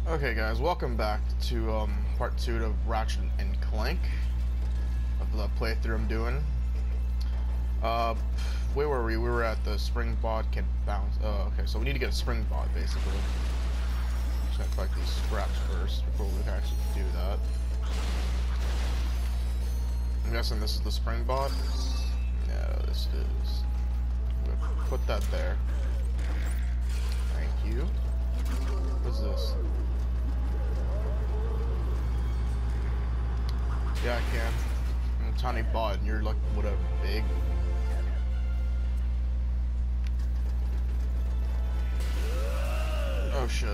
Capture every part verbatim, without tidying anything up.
Okay guys, welcome back to um, part two of Ratchet and Clank of the playthrough I'm doing. Uh, where were we? We were at the spring bod can bounce. Oh, okay, so we need to get a spring bod basically. Just gonna collect these scraps first before we can actually do that. I'm guessing this is the spring bod? No, this is. I'm gonna put that there. Thank you. What's this? Yeah, I can. I'm a tiny bot, and you're like whatever, big. Oh shit.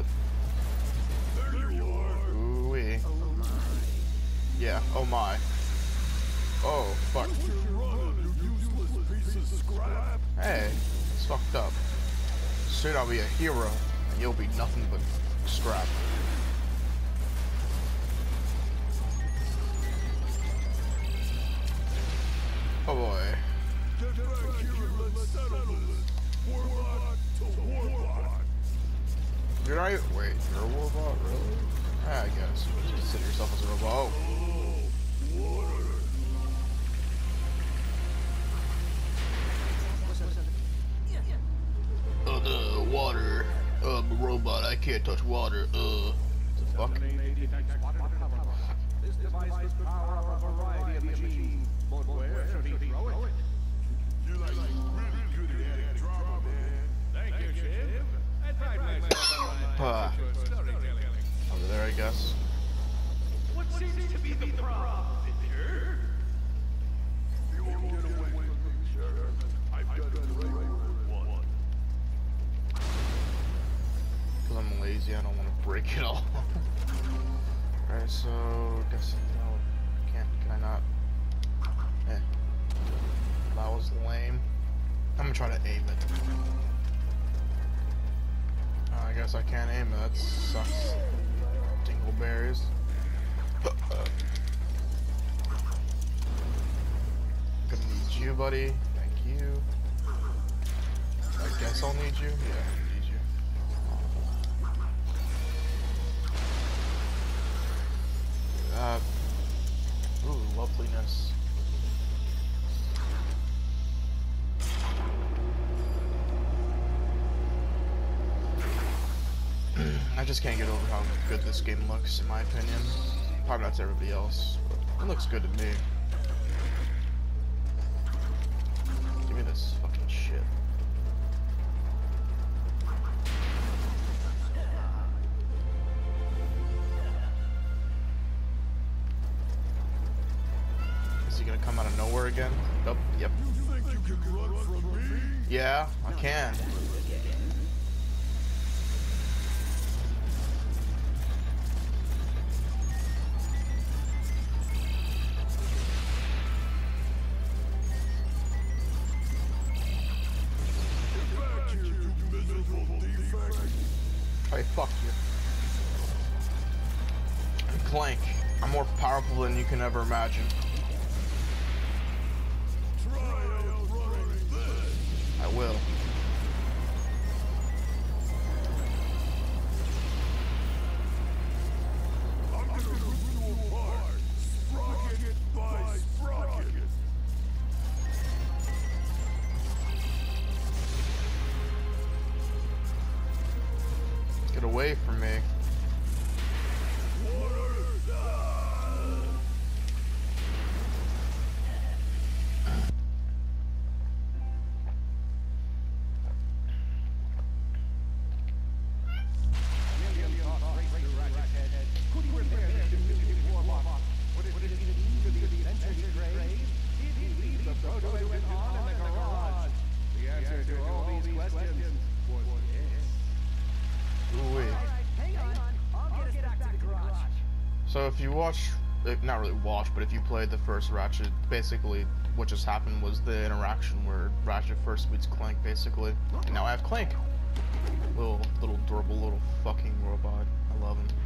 Ooh wee. Yeah. Oh my. Oh fuck. Hey, it's fucked up. Soon I'll be a hero, and you'll be nothing but scrap. Oh boy. Get back here and let's settle this. Warbot to Warbot. Did I wait, you're a Warbot, really? Ah, I guess. Just consider yourself as a robot. Oh, water. Uh, water. Uh, I'm a robot, I can't touch water. Uh. What the fuck? This device is power up a variety of machines. But where should he throw it? You're like really good at adding drama, man. Thank you, Shiv. I pride myself on my storytelling. Over there, I guess. What seems to be the problem, Victor? You won't get away with me, Sheriff. I've done it right once. Because I'm lazy, I don't want to break it all. Alright, so guess no, can't. Can I not? Eh. That was lame. I'm gonna try to aim it. Uh, I guess I can't aim it. That sucks. Dingleberries. Gonna need you, buddy. Thank you. I guess I'll need you. Yeah, I need you. Uh, ooh, loveliness. I just can't get over how good this game looks, in my opinion. Probably not to everybody else, but it looks good to me. Give me this fucking shit. Is he gonna come out of nowhere again? Nope. Yep. You think you can run from me? Yeah, I can. Hey, fuck you. I'm Clank. I'm more powerful than you can ever imagine. Try outrunning this. I will. I'm gonna rip you apart. Sprocket by sprocket. Get away from me. The answer to all these questions was yes. Ooh-wee. Hang on, I'll get us back to the garage. So if you watch, like, not really watch, but if you played the first Ratchet, basically what just happened was the interaction where Ratchet first meets Clank, basically. And now I have Clank. Little, little adorable little fucking robot. I love him.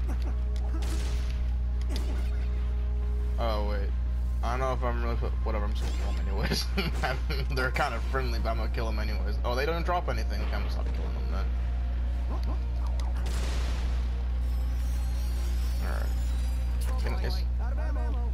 Oh wait. I don't know if I'm really, whatever, I'm just gonna kill them anyways. They're kind of friendly, but I'm gonna kill them anyways. Oh, they don't drop anything. Okay, I'm gonna stop killing them then. Alright. Can- Is, Out of ammo.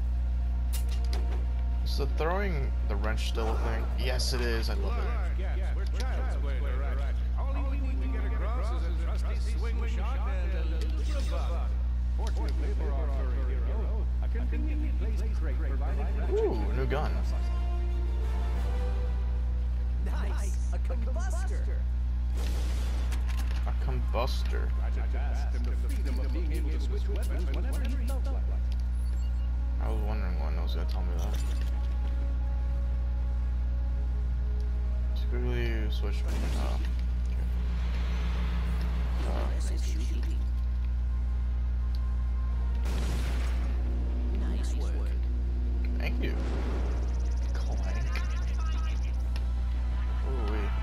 is the throwing the wrench still a thing? Yes, it is. I love it. Yes, we're child's play, right? All you need to get across is a trusty swing shot and a little bit of luck. Fortunately for our furry hero, a convenient place crate provided Ratchet Ooh, new gun. Nice. A combustor. A combustor. Ratchet asked him the freedom of being able to switch weapons whenever he felt like it. I was wondering when it was gonna tell me that. Typically switch between uh, uh Nice work. thank you. Clank. Ooh wee.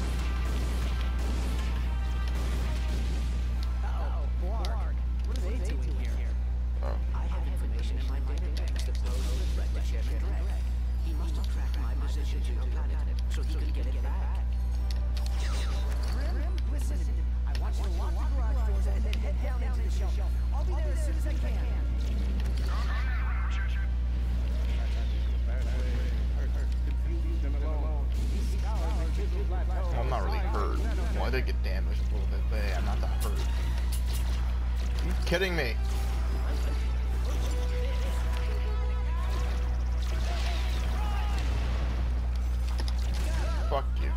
Uh-oh, Blarg. What are they doing here? Oh. I have information in my database that blows the threat to Chairman Drake. He must have tracked my position to your planet so he could get it back. Grim, listen to me. I want you to lock the garage doors and then head down into the shelter. I'll be there as soon as I can. Confused and alone. He scoured the chiseled plateau. Well, I'm not really hurt. Well, I did get damaged a little bit, but hey, I'm not that hurt. Are you kidding me? Fuck you.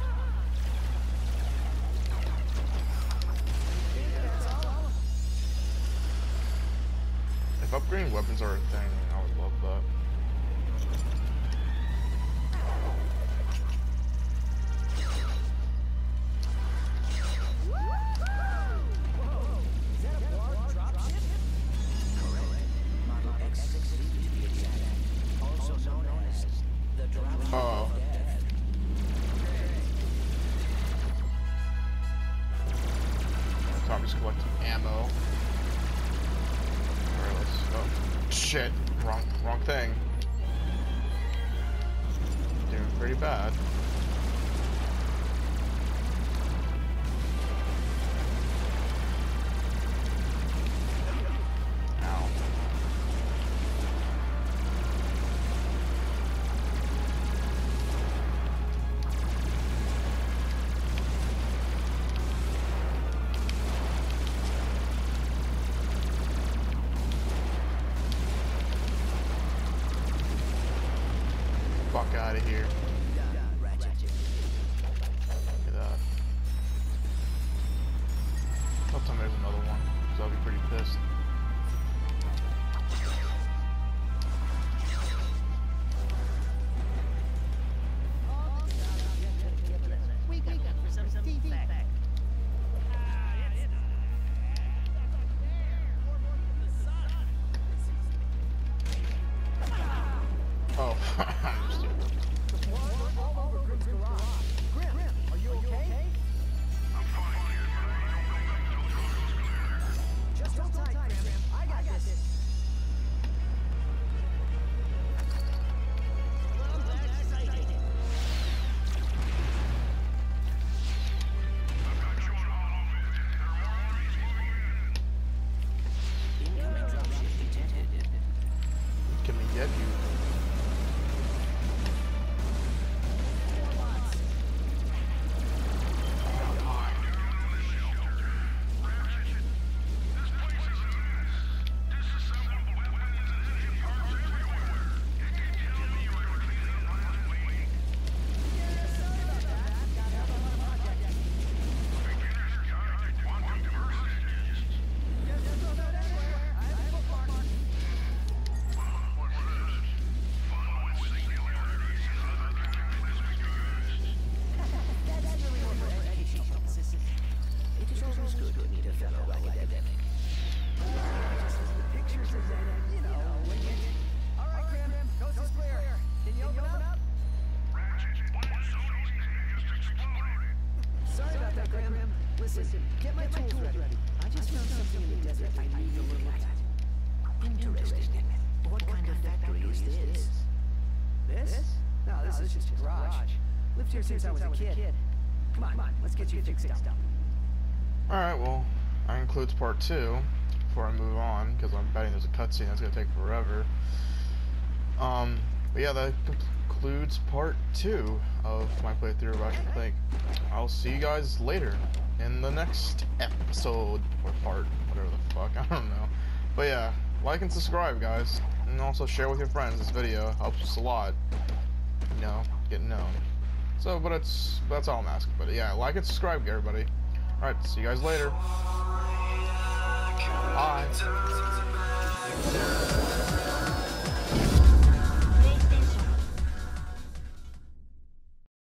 If upgrading weapons are a thing, I would love that. Is that a Blarg dropship? Correct. Model X sixty to be exact. Also known as the Dropship Oh. of Death. Tommy's collecting ammo. Alright, let's go. Shit. Wrong wrong thing. Doing pretty bad. Ow. Fuck out of here. Done, Ratchet. Look at that. I'll tell me there's another one, because I'll be pretty pissed. We got for some feedback. Oh, I'm stupid. All over Grim's garage. Grim, are you okay? Just hold tight, Grim. I got this. Incoming dropship detected. Can we get you? It is always good to meet a fellow academic. Just as the pictures of that, you know, when you... All right, Grim, coast is clear. Can you open up? Sorry about that, Grim. Listen, get my tools ready. I just found something in the desert I need to look at. Interesting. What kind of factory is this? This? No, this is just a garage. Lived here since I was a kid. Come on, let's get you fixed up. Alright, well, that includes part two. before I move on, because I'm betting there's a cutscene that's gonna take forever. Um, but yeah, that concludes part two of my playthrough of Ratchet and Clank. I'll see you guys later in the next episode or part, whatever the fuck, I don't know. But yeah, like and subscribe, guys, and also share with your friends. This video helps us a lot, you know, getting known. So, but it's that's all I'm asking. But yeah, like and subscribe, everybody. All right, see you guys later. Bye.